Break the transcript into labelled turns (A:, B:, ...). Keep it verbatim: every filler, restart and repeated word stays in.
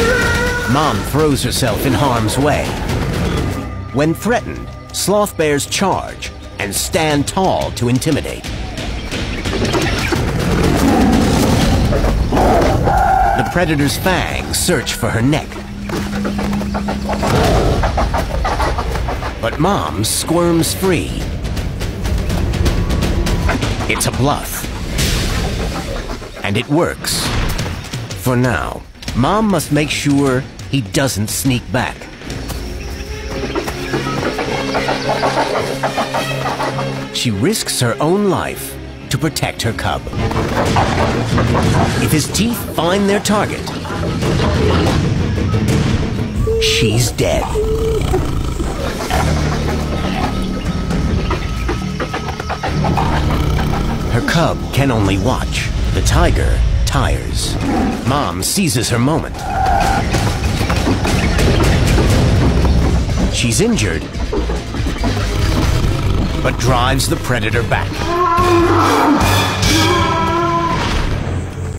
A: Mom throws herself in harm's way. When threatened, sloth bears charge and stand tall to intimidate. The predator's fangs search for her neck. But Mom squirms free. It's a bluff. And it works. For now, Mom must make sure he doesn't sneak back. She risks her own life to protect her cub. If his teeth find their target, she's dead. Her cub can only watch. The tiger tires. Mom seizes her moment. She's injured, but drives the predator back.